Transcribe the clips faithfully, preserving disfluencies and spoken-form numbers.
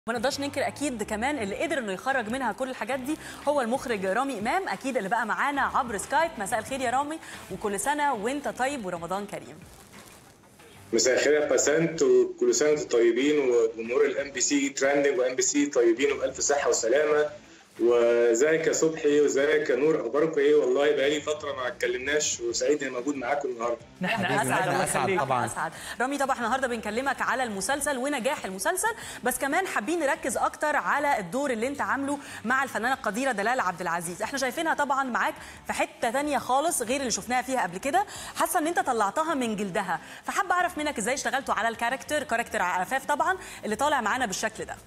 ما نقدرش ننكر اكيد كمان اللي قدر انه يخرج منها كل الحاجات دي هو المخرج رامي امام، اكيد اللي بقى معانا عبر سكايب. مساء الخير يا رامي، وكل سنه وانت طيب ورمضان كريم. مساء الخير يا باسنت، وكل سنه وانتم طيبين، وجمهور الام بي سي ترندنج وام بي سي طيبين وبالف صحه وسلامه. وازيك يا صبحي وازيك يا نور، اخباركم ايه؟ والله بقالي فتره ما اتكلمناش وسعيد اني موجود معاكم النهارده. نحن اسعد اسعد طبعا اسعد. رامي طبعا النهارده بنكلمك على المسلسل ونجاح المسلسل، بس كمان حابين نركز اكتر على الدور اللي انت عامله مع الفنانه القديره دلال عبد العزيز. احنا شايفينها طبعا معاك في حته ثانيه خالص غير اللي شفناها فيها قبل كده، حاسه ان انت طلعتها من جلدها، فحابه اعرف منك ازاي اشتغلتوا على الكاركتر كاركتر عفاف طبعا اللي طالع معانا بالشكل ده.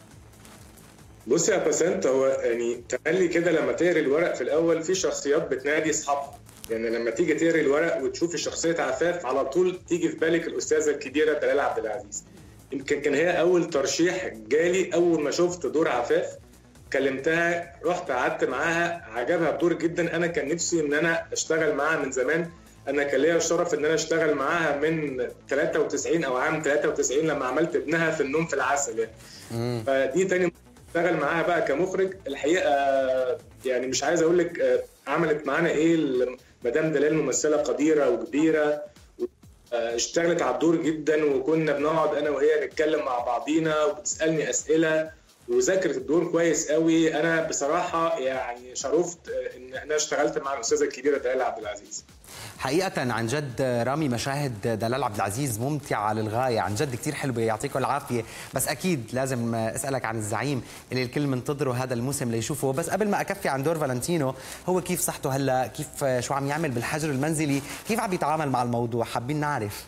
بص يا باسنت، هو يعني تملي كده لما تقري الورق في الاول في شخصيات بتنادي اصحابها، يعني لما تيجي تقري الورق وتشوف شخصيه عفاف على طول تيجي في بالك الاستاذه الكبيره دلال عبد العزيز. يمكن كان هي اول ترشيح جالي اول ما شفت دور عفاف، كلمتها، رحت قعدت معاها، عجبها الدور جدا. انا كان نفسي ان انا اشتغل معاها من زمان، انا كان ليا الشرف ان انا اشتغل معاها من ثلاثة وتسعين او عام ثلاثة وتسعين لما عملت ابنها في النوم في العسل يعني. فدي تاني اشتغل معاها بقى كمخرج. الحقيقه يعني مش عايز اقول لك عملت معانا ايه. مدام دلال ممثله قديره وكبيره، اشتغلت على الدور جدا، وكنا بنقعد انا وهي نتكلم مع بعضينا وبتسالني اسئله وذاكرت الدور كويس قوي. انا بصراحه يعني شرفت ان انا اشتغلت مع الاستاذه الكبيره دلال عبد العزيز. حقيقة عن جد رامي مشاهد دلال عبد العزيز ممتعة للغاية، عن جد كثير حلوة، يعطيكم العافية. بس أكيد لازم أسألك عن الزعيم اللي الكل منتظره هذا الموسم ليشوفه. بس قبل ما أكفي عن دور فالنتينو، هو كيف صحته هلا؟ كيف شو عم يعمل بالحجر المنزلي؟ كيف عم يتعامل مع الموضوع؟ حابين نعرف.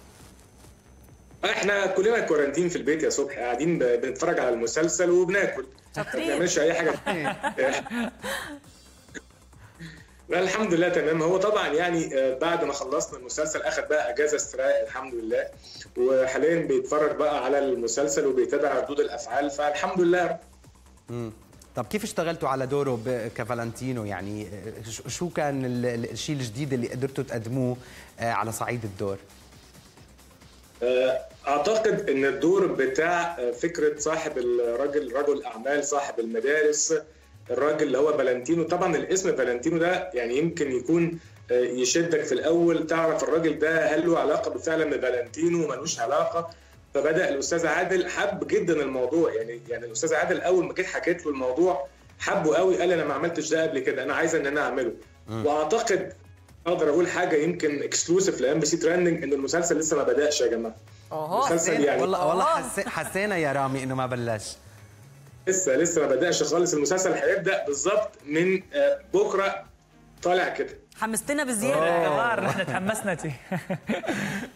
احنا كلنا كورنتين في البيت يا صبحي، قاعدين بنتفرج على المسلسل وبناكل، ما بنعملش اي حاجة. الحمد لله تمام. هو طبعا يعني بعد ما خلصنا المسلسل اخذ بقى اجازه استراحه الحمد لله، وحاليا بيتفرج بقى على المسلسل وبيتابع ردود الافعال، فالحمد لله. امم طب كيف اشتغلتوا على دوره كفالنتينو؟ يعني شو كان الشيء الجديد اللي قدرتوا تقدموه على صعيد الدور؟ اعتقد ان الدور بتاع فكره صاحب الراجل، رجل اعمال صاحب المدارس، الراجل اللي هو فالنتينو. طبعا الاسم فالنتينو ده يعني يمكن يكون يشدك في الاول، تعرف الراجل ده هل له علاقه فعلا بفالنتينو ملوش علاقه. فبدا الاستاذ عادل حب جدا الموضوع، يعني يعني الاستاذ عادل اول ما جيت حكيت له الموضوع حبه قوي، قال انا ما عملتش ده قبل كده، انا عايز ان انا اعمله. م. واعتقد اقدر اقول حاجه يمكن اكسكلوسيف لام بي سي ترندنج، ان المسلسل لسه ما بداش يا جماعه. المسلسل يعني والله والله حسينا يا رامي انه ما بلش، لسه لسه ما بدأش خالص. المسلسل هيبدأ بالظبط من بكره طالع كده. حمستنا بزياده يا جماعه، احنا تحمسنا.